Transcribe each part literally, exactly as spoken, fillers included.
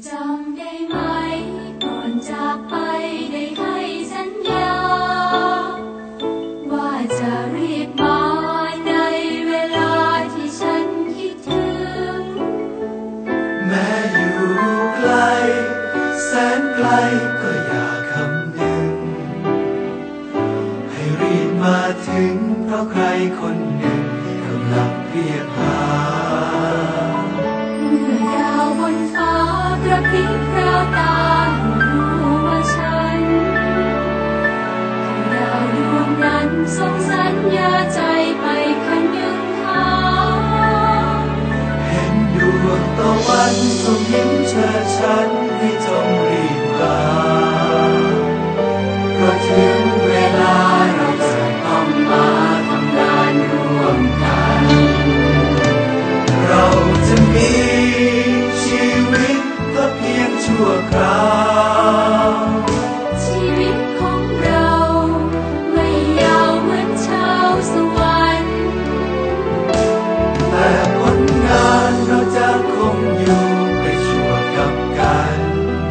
จำได้ไหมก่อนจากไปได้ให้สัญญาว่าจะรีบมาในเวลาที่ฉันคิดถึงแม้อยู่ไกลแสนไกลก็อย่าคำนึงให้รีบมาถึงเพราะใครคนหนึ่งกำลังเรียกหาเมื่อดาวบนฟ้ากระพริบแววตารู้ว่าฉันคือดาวดวงนั้นส่งสัญญาใจไปคันยึงหาเห็นดวงตะวันส่งยิ้มเชิดฉันให้จงรีบมาเพราะถึงเวลาเราจะต้องมาทำงานร่วมกันเราจะมีชีวิตก็เพียงชั่วคราวชีวิตของเราไม่ยาวเหมือนชาวสวรรค์แต่ผลงานเราจะคงอยู่ไปชั่วกับกัน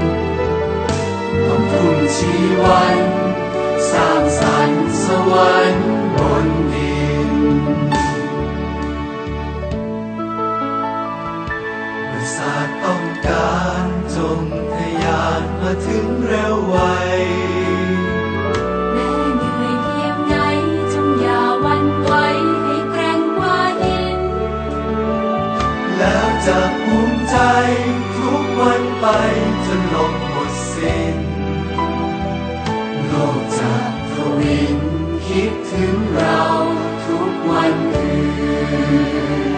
ต้องทุ่มชีวันสร้างสรรค์สวรรค์บนดินเมื่อศาสตร์ต้องการจงทะยานมาถึงเร็วไวแม้เหนื่อยเพียงไหนจงอย่าหวั่นไหวให้แกร่งกว่าหินแล้วจะภูมิใจทุกวันไปจนลมหมดสิ้นโลกจะทวินคิดถึงเราทุกวันคืน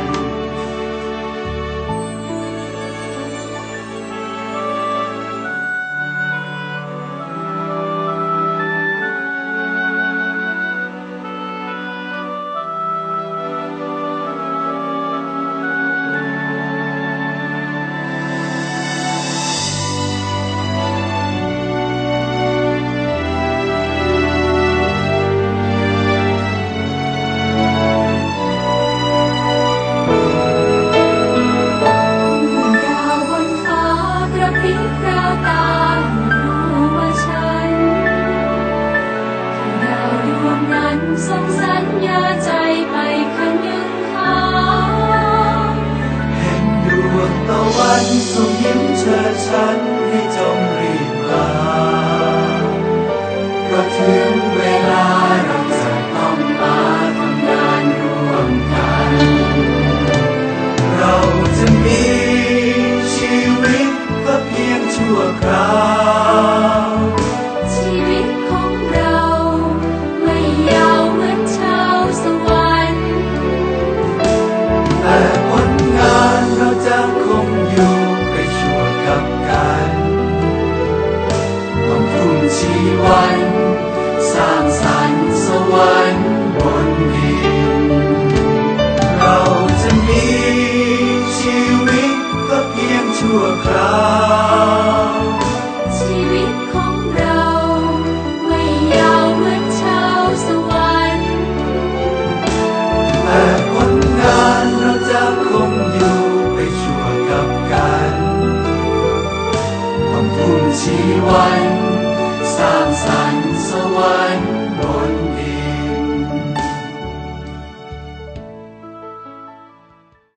ส่งสัญญาใจไปคันยึงหาเห็นดวงตะวันส่งยิ้มเชิดฉันให้จงรีบมาเพราะถึงเวลาเราจะต้องมาทำงานร่วมกันเราจะมีชีวิตก็เพียงชั่วคราวชีวิตของเราไม่ยาวเหมือนชาวสวรรค์แต่ผลงานเราจะคงอยู่ไปชั่วกับกันต้องทุ่มชีวันสร้างสรรค์สวรรค์บนดินเราจะมีชีวิตก็เพียงชั่วคราวชีวิตของเราไม่ยาวเหมือนชาวสวรรค์แต่ผลงานเราจะคงอยู่ไปชั่วกับกันต้องทุ่มชีวันสร้างสรรค์สวรรค์